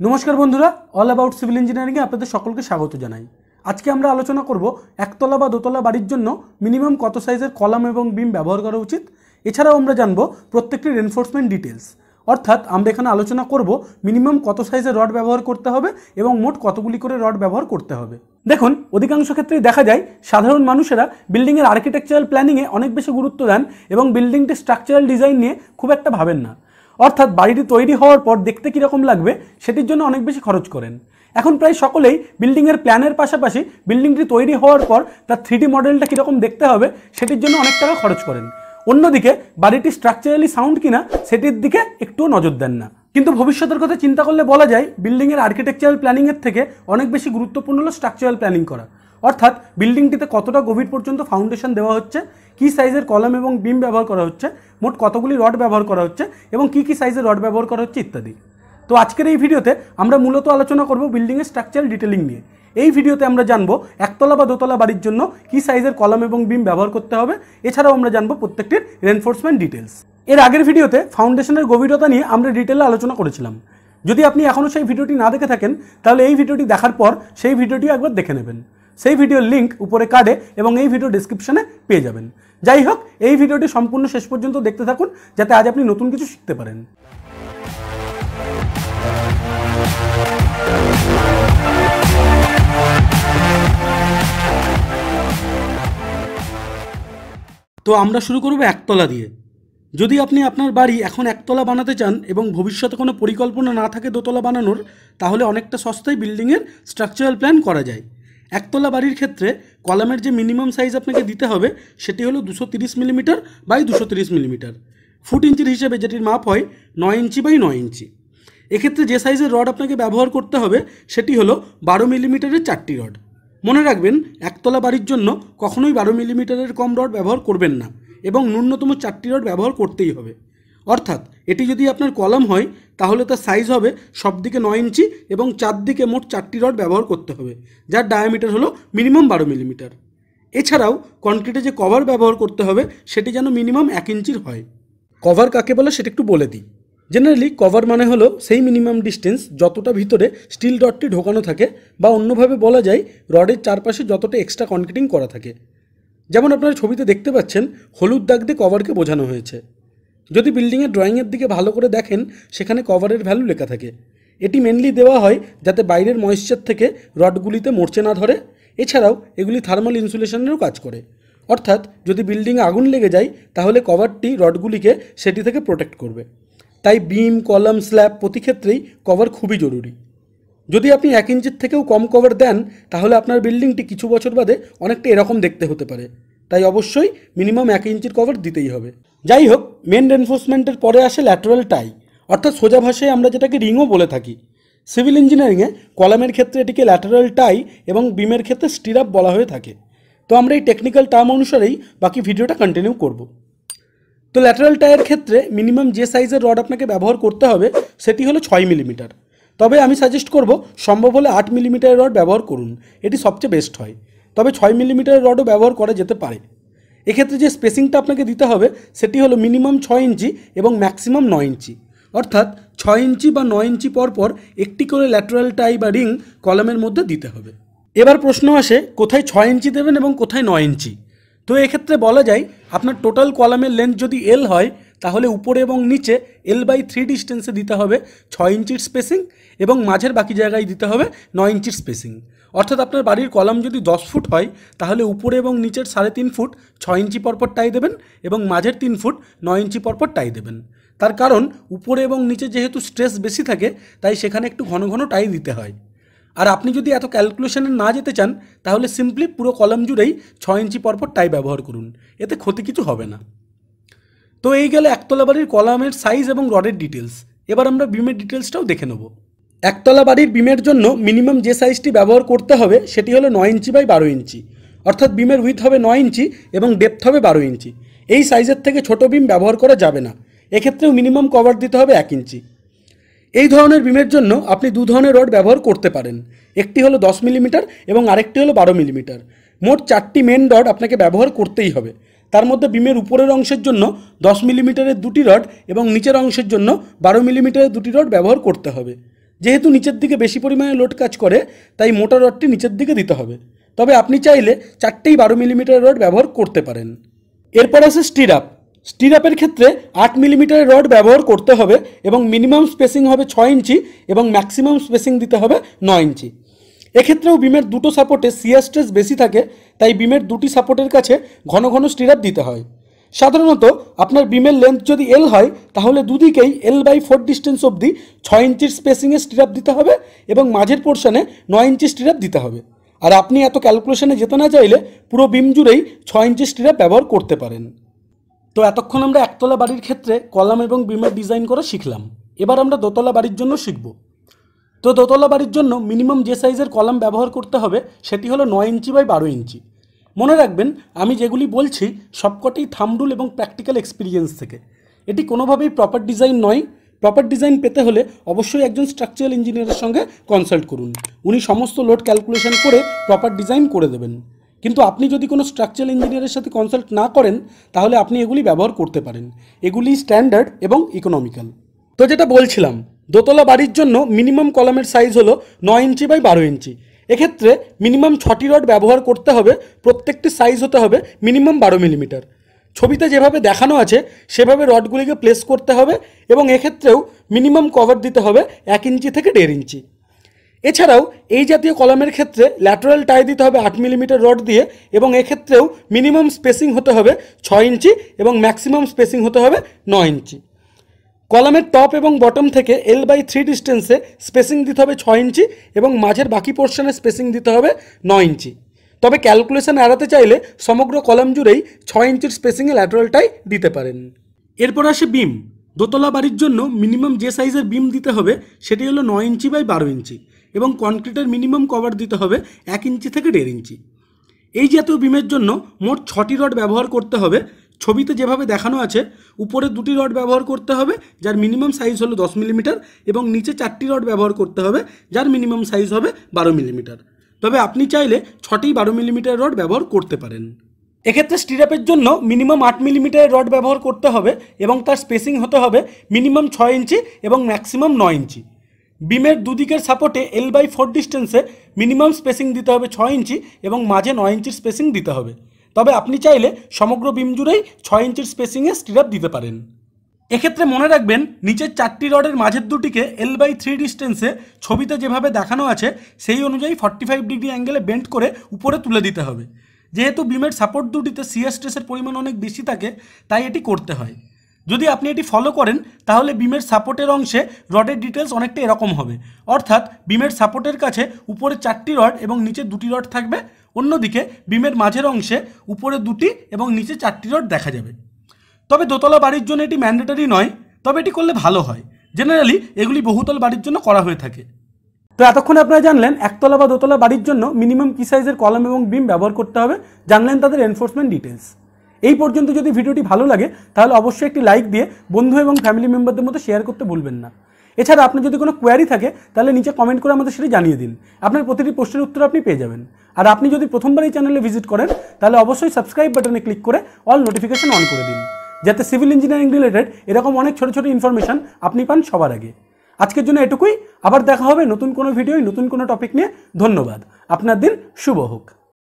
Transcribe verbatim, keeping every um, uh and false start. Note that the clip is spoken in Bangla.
नमस्कार बंधुरा ऑल अबाउट सिविल इंजिनियारिंग ए आपनादेर सकलके स्वागत जानाई। आज के आमरा आलोचना करब एकतला बा दोतला बाड़ीर जन्य मिनिमाम कत साइजेर कलम एवं बीम व्यवहार करा उचित। एछाड़ाओ आमरा जानबो प्रत्येकटी रेनफोर्समेंट डिटेल्स, अर्थात आमरा एखाने आलोचना करब मिनिमाम कत साइजेर रड व्यवहार करते हबे एवं मोट कतगुली करे रड व्यवहार करते हबे। देखुन अधिकांश क्षेत्रेई देखा जाय साधारण मानुषेरा बिल्डिंगेर आर्किटेक्चाराल प्लानिंगे अनेक बेशी गुरुत्व देन एवं बिल्डिंगटी स्ट्राक्चाराल डिजाइन निये खूब एकटा भावेन ना, अर्थात बाड़ीटी तैरी हওয়ার पर देखते किरकम लागबे सेटिर जन्य अनेक बेशी खरच करें। এখন প্রায় সকলেই বিল্ডিংয়ের প্ল্যানের পাশাপাশি বিল্ডিংটি তৈরি হওয়ার পর তার থ্রি ডি মডেলটা কীরকম দেখতে হবে সেটির জন্য অনেক টাকা খরচ করেন। অন্যদিকে বাড়িটি স্ট্রাকচারালি সাউন্ড কিনা সেটির দিকে একটুও নজর দেন না। কিন্তু ভবিষ্যতের কথা চিন্তা করলে বলা যায় বিল্ডিংয়ের আর্কিটেকচারাল প্ল্যানিংয়ের থেকে অনেক বেশি গুরুত্বপূর্ণ হলো স্ট্রাকচারাল প্ল্যানিং করা, অর্থাৎ বিল্ডিংটিতে কতটা গভীর পর্যন্ত ফাউন্ডেশন দেওয়া হচ্ছে, কী সাইজের কলাম এবং বিম ব্যবহার করা হচ্ছে, মোট কতগুলি রড ব্যবহার করা হচ্ছে এবং কী কী সাইজের রড ব্যবহার করা হচ্ছে ইত্যাদি। তো আজকের এই ভিডিওতে আমরা মূলত আলোচনা করব বিল্ডিংয়ের স্ট্রাকচারাল ডিটেলিং নিয়ে। এই ভিডিওতে আমরা জানবো একতলা বা দোতলা বাড়ির জন্য কী সাইজের কলাম এবং বিম ব্যবহার করতে হবে। এছাড়াও আমরা জানবো প্রত্যেকটির রেনফোর্সমেন্ট ডিটেলস। এর আগের ভিডিওতে ফাউন্ডেশনের গভীরতা নিয়ে আমরা ডিটেলে আলোচনা করেছিলাম। যদি আপনি এখনও সেই ভিডিওটি না দেখে থাকেন তাহলে এই ভিডিওটি দেখার পর সেই ভিডিওটিও একবার দেখে নেবেন। সেই ভিডিওর লিঙ্ক উপরে কার্ডে এবং এই ভিডিও ডেসক্রিপশনে পেয়ে যাবেন। যাই হোক, এই ভিডিওটি সম্পূর্ণ শেষ পর্যন্ত দেখতে থাকুন যাতে আজ আপনি নতুন কিছু শিখতে পারেন। তো আমরা শুরু করব একতলা দিয়ে। যদি আপনি আপনার বাড়ি এখন একতলা বানাতে চান এবং ভবিষ্যতে কোনো পরিকল্পনা না থাকে দোতলা বানানোর, তাহলে অনেকটা সস্তায় বিল্ডিংয়ের স্ট্রাকচারাল প্ল্যান করা যায়। একতলা বাড়ির ক্ষেত্রে কলামের যে মিনিমাম সাইজ আপনাকে দিতে হবে সেটি হলো দুশো তিরিশ মিলিমিটার বাই দুশো তিরিশ মিলিমিটার, ফুট ইঞ্চির হিসেবে যেটির মাপ হয় নয় ইঞ্চি বাই নয় ইঞ্চি। এক্ষেত্রে যে সাইজের রড আপনাকে ব্যবহার করতে হবে সেটি হলো বারো মিলিমিটারের চারটি রড। মনে রাখবেন একতলা বাড়ির জন্য কখনোই বারো মিলিমিটারের কম রড ব্যবহার করবেন না এবং ন্যূনতম চারটি রড ব্যবহার করতেই হবে। অর্থাৎ এটি যদি আপনার কলাম হয় তাহলে তার সাইজ হবে সব দিকে নয় ইঞ্চি এবং চারদিকে মোট চারটি রড ব্যবহার করতে হবে, যার ডায়ামিটার হলো মিনিমাম বারো মিলিমিটার। এছাড়াও কনক্রিটে যে কভার ব্যবহার করতে হবে সেটি যেন মিনিমাম এক ইঞ্চির হয়। কভার কাকে বলে সেটা একটু বলে দিই। জেনারেলি কভার মানে হলো সেই মিনিমাম ডিস্টেন্স যতটা ভিতরে স্টিল রডটি ঢোকানো থাকে, বা অন্যভাবে বলা যায় রডের চারপাশে যতটা এক্সট্রা কনক্রিটিং করা থাকে। যেমন আপনারা ছবিতে দেখতে পাচ্ছেন হলুদ দাগ দিয়ে কভারকে বোঝানো হয়েছে। যদি বিল্ডিংয়ের ড্রয়িংয়ের দিকে ভালো করে দেখেন সেখানে কভারের ভ্যালু লেখা থাকে। এটি মেনলি দেওয়া হয় যাতে বাইরের ময়েশ্চার থেকে রডগুলিতে মরচে না ধরে। এছাড়াও এগুলি থার্মাল ইনসুলেশনেরও কাজ করে, অর্থাৎ যদি বিল্ডিংয়ে আগুন লেগে যায় তাহলে কভারটি রডগুলিকে সেটি থেকে প্রোটেক্ট করবে। তাই বিম, কলাম, স্ল্যাব প্রতি ক্ষেত্রেই কভার খুবই জরুরি। যদি আপনি এক ইঞ্চির থেকেও কম কভার দেন তাহলে আপনার বিল্ডিংটি কিছু বছর বাদে অনেকটা এরকম দেখতে হতে পারে। তাই অবশ্যই মিনিমাম এক ইঞ্চির কভার দিতেই হবে। যাই হোক, মেন রেনফোর্সমেন্টের পরে আসে ল্যাটারাল টাই, অর্থাৎ সোজা ভাষায় আমরা যেটাকে রিংও বলে থাকি। সিভিল ইঞ্জিনিয়ারিংয়ে কলামের ক্ষেত্রে এটিকে ল্যাটারাল টাই এবং বিমের ক্ষেত্রে স্টিরাপ বলা হয়ে থাকে। তো আমরা এই টেকনিক্যাল টার্ম অনুসারেই বাকি ভিডিওটা কন্টিনিউ করব। তো ল্যাটারাল টাইয়ের ক্ষেত্রে মিনিমাম যে সাইজের রড আপনাকে ব্যবহার করতে হবে সেটি হলো ছয় মিলিমিটার। তবে আমি সাজেস্ট করব সম্ভব হলে আট মিলিমিটারের রড ব্যবহার করুন, এটি সবচেয়ে বেস্ট হয়। তবে ছয় মিলিমিটারের রডও ব্যবহার করা যেতে পারে। এক্ষেত্রে যে স্পেসিংটা আপনাকে দিতে হবে সেটি হলো মিনিমাম ছয় ইঞ্চি এবং ম্যাক্সিমাম নয় ইঞ্চি, অর্থাৎ ছয় ইঞ্চি বা নয় ইঞ্চি পর পর একটি করে ল্যাটারাল টাই বা রিং কলামের মধ্যে দিতে হবে। এবার প্রশ্ন আসে কোথায় ছয় ইঞ্চি দেবেন এবং কোথায় নয় ইঞ্চি। তো এক্ষেত্রে বলা যায় আপনার টোটাল কলামের লেন্থ যদি এল হয় তাহলে উপরে এবং নিচে এল বাই থ্রি ডিস্টেন্সে দিতে হবে ছয় ইঞ্চির স্পেসিং এবং মাঝের বাকি জায়গায় দিতে হবে নয় ইঞ্চির স্পেসিং। অর্থাৎ আপনার বাড়ির কলাম যদি দশ ফুট হয় তাহলে উপরে এবং নিচের সাড়ে তিন ফুট ছয় ইঞ্চি পরপর টাই দেবেন এবং মাঝের তিন ফুট নয় ইঞ্চি পরপর টাই দেবেন। তার কারণ উপরে এবং নিচে যেহেতু স্ট্রেস বেশি থাকে তাই সেখানে একটু ঘন ঘন টাই দিতে হয়। আর আপনি যদি এত ক্যালকুলেশনে না যেতে চান তাহলে সিম্পলি পুরো কলাম জুড়েই ছয় ইঞ্চি পরপর টাই ব্যবহার করুন, এতে ক্ষতি কিছু হবে না। তো এই গেলে একতলা বাড়ির কলামের সাইজ এবং রডের ডিটেলস। এবার আমরা বিমের ডিটেলসটাও দেখে নেব। একতলা বাড়ির বিমের জন্য মিনিমাম যে সাইজটি ব্যবহার করতে হবে সেটি হলো নয় ইঞ্চি বাই বারো ইঞ্চি, অর্থাৎ বিমের উইথ হবে নয় ইঞ্চি এবং ডেপথ হবে বারো ইঞ্চি। এই সাইজের থেকে ছোট বিম ব্যবহার করা যাবে না। এক্ষেত্রেও মিনিমাম কভার দিতে হবে এক ইঞ্চি। এই ধরনের বিমের জন্য আপনি দু ধরনের রড ব্যবহার করতে পারেন, একটি হলো দশ মিলিমিটার এবং আরেকটি হলো বারো মিলিমিটার। মোট চারটি মেন রড আপনাকে ব্যবহার করতেই হবে। তার মধ্যে বিমের উপরের অংশের জন্য দশ মিলিমিটারের দুটি রড এবং নিচের অংশের জন্য বারো মিলিমিটারের দুটি রড ব্যবহার করতে হবে। যেহেতু নিচের দিকে বেশি পরিমাণে লোড কাজ করে তাই মোটা রডটি নিচের দিকে দিতে হবে। তবে আপনি চাইলে চারটেই বারো মিলিমিটার রড ব্যবহার করতে পারেন। এরপর আছে স্টিরাপ। স্টিরাপের ক্ষেত্রে আট মিলিমিটারের রড ব্যবহার করতে হবে এবং মিনিমাম স্পেসিং হবে ছয় ইঞ্চি এবং ম্যাক্সিমাম স্পেসিং দিতে হবে নয় ইঞ্চি। এক্ষেত্রেও বিমের দুটো সাপোর্টে শিয়ার স্ট্রেস বেশি থাকে, তাই বিমের দুটি সাপোর্টের কাছে ঘন ঘন স্টিরাপ দিতে হয়। সাধারণত আপনার বিমের লেন্থ যদি এল হয় তাহলে দুদিকেই এল বাই ফোর ডিস্টেন্স অবধি ছয় ইঞ্চির স্পেসিংয়ে স্টিরাপ দিতে হবে এবং মাঝের পোর্শনে নয় ইঞ্চি স্টিরাপ দিতে হবে। আর আপনি এত ক্যালকুলেশনে যেতে না চাইলে পুরো বিম জুড়েই ছয় ইঞ্চি স্টিরাপ ব্যবহার করতে পারেন। তো এতক্ষণ আমরা একতলা বাড়ির ক্ষেত্রে কলাম এবং বিমের ডিজাইন করা শিখলাম। এবার আমরা দোতলা বাড়ির জন্য শিখব। তো দোতলা বাড়ির জন্য মিনিমাম যে সাইজের কলাম ব্যবহার করতে হবে সেটি হলো নয় ইঞ্চি বাই বারো ইঞ্চি। মনে রাখবেন, আমি যেগুলি বলছি সবকটাই থাম্ব রুল এবং প্র্যাকটিক্যাল এক্সপিরিয়েন্স থেকে। এটি কোনোভাবেই প্রপার ডিজাইন নয়। প্রপার ডিজাইন পেতে হলে অবশ্যই একজন স্ট্রাকচারাল ইঞ্জিনিয়ারের সঙ্গে কনসাল্ট করুন। উনি সমস্ত লোড ক্যালকুলেশন করে প্রপার ডিজাইন করে দেবেন। কিন্তু আপনি যদি কোনো স্ট্রাকচারাল ইঞ্জিনিয়ারের সাথে কনসাল্ট না করেন তাহলে আপনি এগুলি ব্যবহার করতে পারেন। এগুলি স্ট্যান্ডার্ড এবং ইকোনমিক্যাল। তো যেটা বলছিলাম, দোতলা বাড়ির জন্য মিনিমাম কলামের সাইজ হলো নয় ইঞ্চি বাই বারো ইঞ্চি। এক্ষেত্রে মিনিমাম ছটি রড ব্যবহার করতে হবে। প্রত্যেকটি সাইজ হতে হবে মিনিমাম বারো মিলিমিটার। ছবিতে যেভাবে দেখানো আছে সেভাবে রডগুলিকে প্লেস করতে হবে এবং এক্ষেত্রেও মিনিমাম কভার দিতে হবে এক ইঞ্চি থেকে দেড় ইঞ্চি। এছাড়াও এই জাতীয় কলামের ক্ষেত্রে ল্যাটারাল টাই দিতে হবে আট মিলিমিটার রড দিয়ে এবং এক্ষেত্রেও মিনিমাম স্পেসিং হতে হবে ছয় ইঞ্চি এবং ম্যাক্সিমাম স্পেসিং হতে হবে নয় ইঞ্চি। কলামের টপ এবং বটম থেকে এল বাই থ্রি ডিস্টেন্সে স্পেসিং দিতে হবে ছয় ইঞ্চি এবং মাঝের বাকি পোর্শনে স্পেসিং দিতে হবে নয় ইঞ্চি। তবে ক্যালকুলেশন এড়াতে চাইলে সমগ্র কলাম জুড়েই ছয় ইঞ্চির স্পেসিংয়ে ল্যাটারাল টাই দিতে পারেন। এরপর আসে বিম। দোতলা বাড়ির জন্য মিনিমাম যে সাইজের বিম দিতে হবে সেটি হলো নয় ইঞ্চি বাই বারো ইঞ্চি এবং কনক্রিটের মিনিমাম কভার দিতে হবে এক ইঞ্চি থেকে দেড় ইঞ্চি। এই জাতীয় বিমের জন্য মোট ছটি রড ব্যবহার করতে হবে। ছবিতে যেভাবে দেখানো আছে উপরে দুটি রড ব্যবহার করতে হবে যার মিনিমাম সাইজ হলো দশ মিলিমিটার এবং নিচে চারটি রড ব্যবহার করতে হবে যার মিনিমাম সাইজ হবে বারো মিলিমিটার। তবে আপনি চাইলে ছটি বারো মিলিমিটার রড ব্যবহার করতে পারেন। এক্ষেত্রে স্টিরাপের জন্য মিনিমাম আট মিলিমিটারের রড ব্যবহার করতে হবে এবং তার স্পেসিং হতে হবে মিনিমাম ছয় ইঞ্চি এবং ম্যাক্সিমাম নয় ইঞ্চি। বিমের দুদিকের সাপোর্টে এল বাই ফোর ডিস্টেন্সে মিনিমাম স্পেসিং দিতে হবে ছয় ইঞ্চি এবং মাঝে নয় ইঞ্চির স্পেসিং দিতে হবে। তবে আপনি চাইলে সমগ্র বিম জুড়েই ছয় ইঞ্চির স্পেসিংয়ে স্টিরাপ দিতে পারেন। এক্ষেত্রে মনে রাখবেন, নিচের চারটি রডের মাঝের দুটিকে এল বাই থ্রি ডিস্টেন্সে ছবিতে যেভাবে দেখানো আছে সেই অনুযায়ী ফর্টি ফাইভ ডিগ্রি অ্যাঙ্গেলে বেন্ড করে উপরে তুলে দিতে হবে। যেহেতু বিমের সাপোর্ট দুটিতে শিয়ার স্ট্রেসের পরিমাণ অনেক বেশি থাকে তাই এটি করতে হয়। যদি আপনি এটি ফলো করেন তাহলে বিমের সাপোর্টের অংশে রডের ডিটেলস অনেকটা এরকম হবে। অর্থাৎ বিমের সাপোর্টের কাছে উপরে চারটি রড এবং নিচে দুটি রড থাকবে, অন্যদিকে বিমের মাঝের অংশে উপরে দুটি এবং নিচে চারটি রড দেখা যাবে। তবে দোতলা বাড়ির জন্য এটি ম্যান্ডেটরি নয়, তবে এটি করলে ভালো হয়। জেনারেলি এগুলি বহুতল বাড়ির জন্য করা হয়ে থাকে। তো এতক্ষণ আপনারা জানলেন একতলা বা দোতলা বাড়ির জন্য মিনিমাম কি সাইজের কলাম এবং বিম ব্যবহার করতে হবে, জানলেন তাদের এনফোর্সমেন্ট ডিটেলস। এই পর্যন্ত যদি ভিডিওটি ভালো লাগে তাহলে অবশ্যই একটি লাইক দিয়ে বন্ধু এবং ফ্যামিলি মেম্বারদের মধ্যে শেয়ার করতে ভুলবেন না। এছাড়া আপনার যদি কোনো কোয়ারি থাকে তাহলে নিচে কমেন্ট করে আমাদের সেটি জানিয়ে দিন। আপনার প্রতিটি প্রশ্নের উত্তর আপনি পেয়ে যাবেন। আর আপনি যদি প্রথমবার এই চ্যানেলে ভিজিট করেন তাহলে অবশ্যই সাবস্ক্রাইব বাটনে ক্লিক করে অল নোটিফিকেশন অন করে দিন, যাতে সিভিল ইঞ্জিনিয়ারিং রিলেটেড এরকম অনেক ছোটো ছোটো ইনফরমেশন আপনি পান সবার আগে। আজকের জন্য এটুকুই। আবার দেখা হবে নতুন কোনো ভিডিওয় নতুন কোনো টপিক নিয়ে। ধন্যবাদ। আপনার দিন শুভ হোক।